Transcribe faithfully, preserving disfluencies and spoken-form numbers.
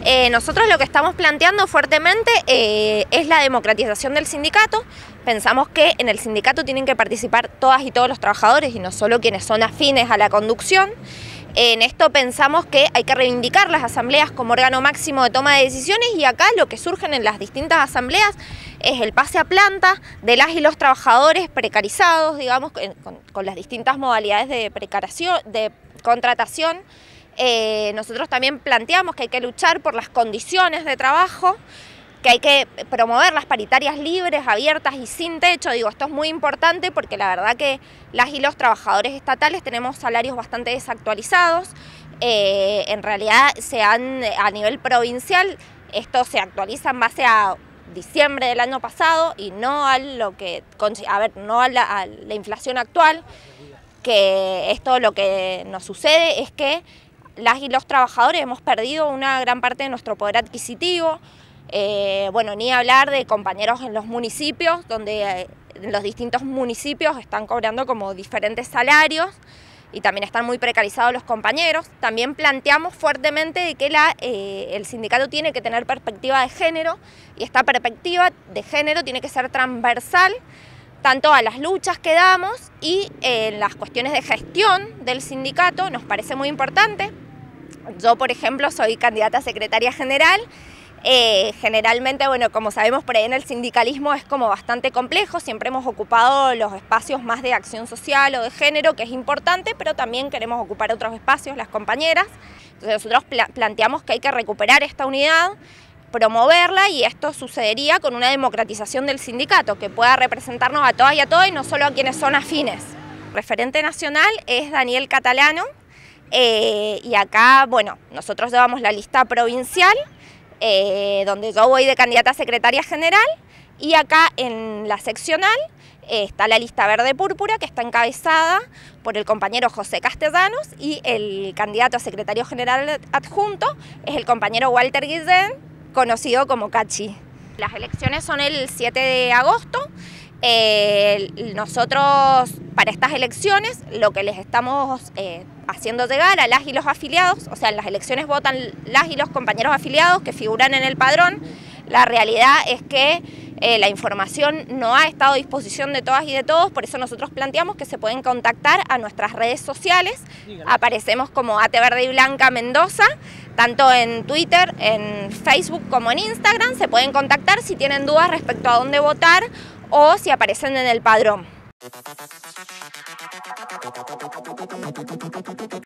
Eh, nosotros lo que estamos planteando fuertemente eh, es la democratización del sindicato. Pensamos que en el sindicato tienen que participar todas y todos los trabajadores y no solo quienes son afines a la conducción. En esto pensamos que hay que reivindicar las asambleas como órgano máximo de toma de decisiones, y acá lo que surgen en las distintas asambleas es el pase a planta de las y los trabajadores precarizados, digamos, con, con las distintas modalidades de precarización, de contratación. Eh, nosotros también planteamos que hay que luchar por las condiciones de trabajo, que hay que promover las paritarias libres, abiertas y sin techo. Digo, esto es muy importante porque la verdad que las y los trabajadores estatales tenemos salarios bastante desactualizados. Eh, en realidad se han, a nivel provincial, esto se actualiza en base a diciembre del año pasado y no a lo que, a ver, no a la, a la inflación actual, que esto lo que nos sucede es que las y los trabajadores hemos perdido una gran parte de nuestro poder adquisitivo. Eh, bueno, ni hablar de compañeros en los municipios, donde eh, en los distintos municipios están cobrando como diferentes salarios y también están muy precarizados los compañeros. También planteamos fuertemente de que la, eh, el sindicato tiene que tener perspectiva de género, y esta perspectiva de género tiene que ser transversal tanto a las luchas que damos y en eh, las cuestiones de gestión del sindicato. Nos parece muy importante. Yo, por ejemplo, soy candidata a secretaria general. Eh, generalmente, bueno, como sabemos, por ahí en el sindicalismo es como bastante complejo. Siempre hemos ocupado los espacios más de acción social o de género, que es importante, pero también queremos ocupar otros espacios, las compañeras. Entonces nosotros pla planteamos que hay que recuperar esta unidad, promoverla, y esto sucedería con una democratización del sindicato que pueda representarnos a todas y a todos y no solo a quienes son afines. El referente nacional es Daniel Catalano, eh, y acá, bueno, nosotros llevamos la lista provincial, eh, donde yo voy de candidata a secretaria general, y acá en la seccional eh, está la lista verde púrpura, que está encabezada por el compañero José Castellanos, y el candidato a secretario general adjunto es el compañero Walter Guillén, conocido como Cachi. Las elecciones son el siete de agosto. Eh, nosotros para estas elecciones lo que les estamos eh, haciendo llegar a las y los afiliados, o sea, en las elecciones votan las y los compañeros afiliados que figuran en el padrón. La realidad es que eh, la información no ha estado a disposición de todas y de todos, por eso nosotros planteamos que se pueden contactar a nuestras redes sociales. Aparecemos como Ate Verde y Blanca Mendoza, tanto en Twitter, en Facebook como en Instagram. Se pueden contactar si tienen dudas respecto a dónde votar o si aparecen en el padrón.